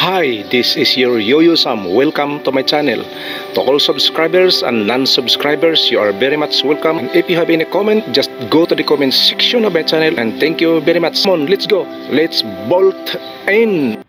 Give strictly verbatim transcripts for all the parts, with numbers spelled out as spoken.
Hi, this is your Yo-Yo Sam. Welcome to my channel. To all subscribers and non-subscribers, you are very much welcome. And if you have any comment, just go to the comment section of my channel. And thank you very much. Come on, let's go. Let's bolt in.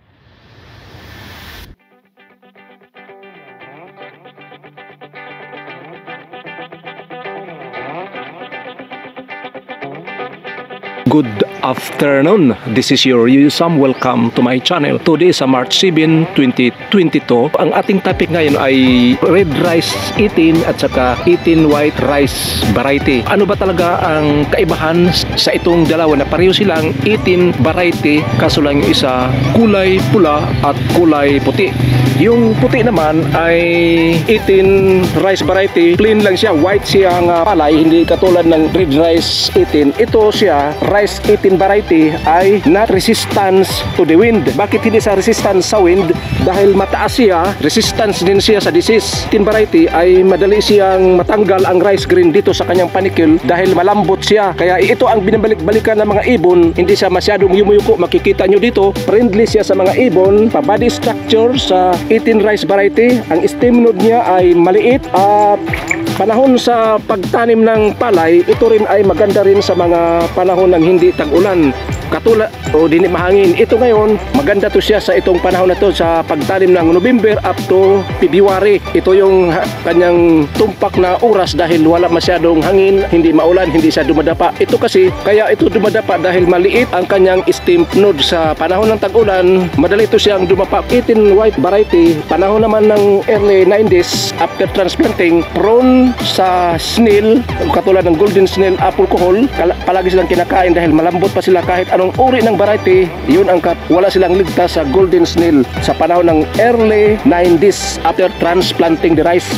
Good afternoon, this is your Yo-Yo Sam. Welcome to my channel. Today is March seventh, twenty twenty-two. Ang ating topic ngayon ay red rice eighteen at saka eighteen white rice variety. Ano ba talaga ang kaibahan sa itong dalawa na pareho silang eighteen variety, kaso lang yung isa kulay pula at kulay puti. Yung puti naman ay eighteen rice variety, plain lang siya, white siyang uh, palay, hindi katulad ng red rice eighteen. Ito siya, rice eighteen variety, ay not resistance to the wind. Bakit hindi sa resistance sa wind? Dahil mataas siya, resistance din siya sa disease. eighteen variety ay madali siyang matanggal ang rice grain dito sa kanyang panikil dahil malambot siya. Kaya ito ang binabalik-balikan ng mga ibon, hindi siya masyadong yumuyuko. Makikita nyo dito, friendly siya sa mga ibon. Pa-body structure sa eighteen rice variety, ang stem node niya ay maliit at panahon sa pagtanim ng palay, ito rin ay maganda rin sa mga panahon ng hindi tag-ulan. Katulad o dini mahangin. Ito ngayon, maganda to siya sa itong panahon na to sa pagtanim ng November up to February. Ito yung kanyang tumpak na oras dahil wala masyadong hangin, hindi maulan, hindi siya dumadapa. Ito kasi, kaya ito dumadapa dahil maliit ang kanyang stem node. Sa panahon ng tag-ulan, madali ito siyang dumapa. eighteen white variety, panahon naman ng early nineties after transplanting, prone sa snail, katulad ng golden snail, apple kohol, palagi silang kinakain dahil malambot pa sila kahit anong uri ng variety. Yun ang kat, wala silang ligtas sa golden snail sa panahon ng early nineties after transplanting the rice.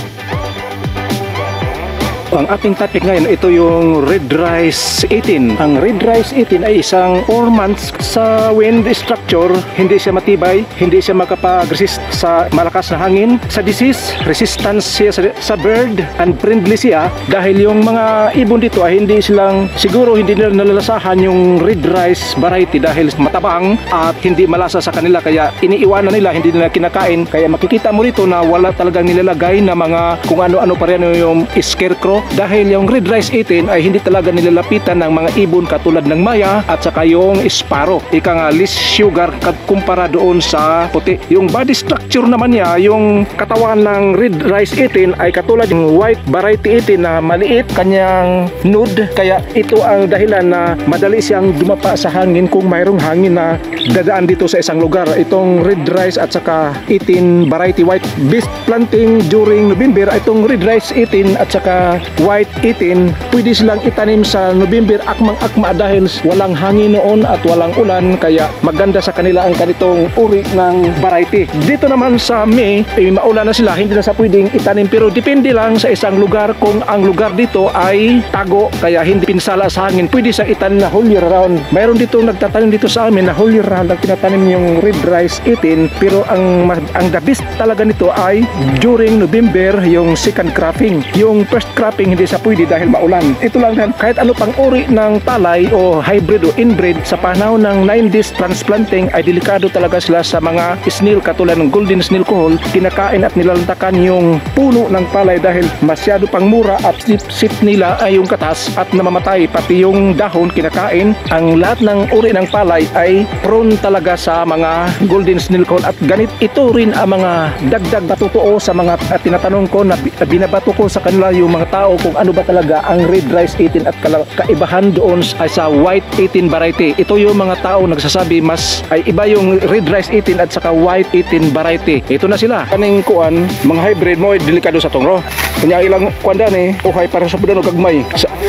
Ang ating topic ngayon, ito yung red rice eighteen. Ang red rice eighteen ay isang four months sa wind structure. Hindi siya matibay, hindi siya makapag-resist sa malakas na hangin. Sa disease, resistance siya sa, sa bird, and friendly siya dahil yung mga ibon dito ay hindi silang, siguro hindi nila nalalasahan yung red rice variety dahil matabang at hindi malasa sa kanila, kaya iniiwanan nila, hindi nila kinakain. Kaya makikita mo rito na wala talagang nilalagay na mga kung ano-ano pa rin yung scarecrow, dahil yung red rice eighteen ay hindi talaga nilalapitan ng mga ibon katulad ng maya at saka yung sparrow. Ika nga less sugar kumpara doon sa puti. Yung body structure naman niya, yung katawan ng red rice eighteen ay katulad ng white variety eighteen na maliit kanyang node, kaya ito ang dahilan na madali siyang dumapa sa hangin kung mayroong hangin na dadaan dito sa isang lugar. Itong red rice at saka eighteen variety white, best planting during November. Itong red rice eighteen at saka white eighteen, pwede silang itanim sa November akmang-akma dahil walang hangin noon at walang ulan, kaya maganda sa kanila ang kanitong uri ng variety. Dito naman sa May, eh, maulan na sila, hindi na sa pwedeng itanim, pero depende lang sa isang lugar. Kung ang lugar dito ay tago, kaya hindi pinsala sa hangin, pwede sa itanim na whole year round. Mayroon dito nagtatanim dito sa amin na whole year round ang tinatanim yung red rice eighteen, pero ang, ang the best talaga nito ay during November, yung second cropping. Yung first cropping hindi sa pwede dahil maulan. Ito lang yan, kahit ano pang uri ng palay o hybrid o inbred, sa panahon ng nineties transplanting ay delikado talaga sila sa mga snail katulad ng golden snail kohol. Kinakain at nilalantakan yung puno ng palay dahil masyado pang mura at sip nila ay yung katas at namamatay, pati yung dahon kinakain. Ang lahat ng uri ng palay ay prone talaga sa mga golden snail kohol, at ganit ito rin ang mga dagdag na totoo sa mga at tinatanong ko na binabato ko sa kanila yung mga tao kung ano ba talaga ang red rice eighteen at kaibahan doon ay sa white eighteen variety. Ito yung mga tao nagsasabi mas ay iba yung red rice eighteen at saka white eighteen variety. Ito na sila. Kaning kuan, mga hybrid mo ay delikado sa tongro. Kanya ilang kuan dan eh, uhay para sa budan o gagmay.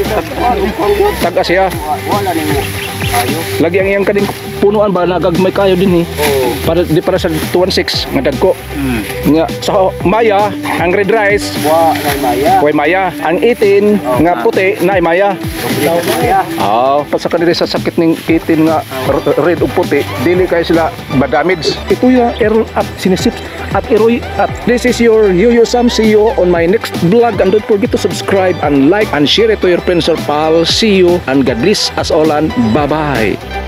Tag siya. Lagi ang iyang kading punuan ba nagagmay kayo din eh. Oh. Para di para sa two sixteen nga dagko. Mm. Nga sa maya ang red rice wa na maya. Wa maya. Ang eighteen oh, nga puti na maya. Daw maya. Ah, pa sa kanila sa sakit ning eighteen nga red o puti, dili kay sila ba-damage. Ito ya error at sinisip at eroy at this is your Yo-Yo Sam. See you on my next vlog, and don't forget to subscribe and like and share it to your friends or pals. See you and God bless us all, and bye bye.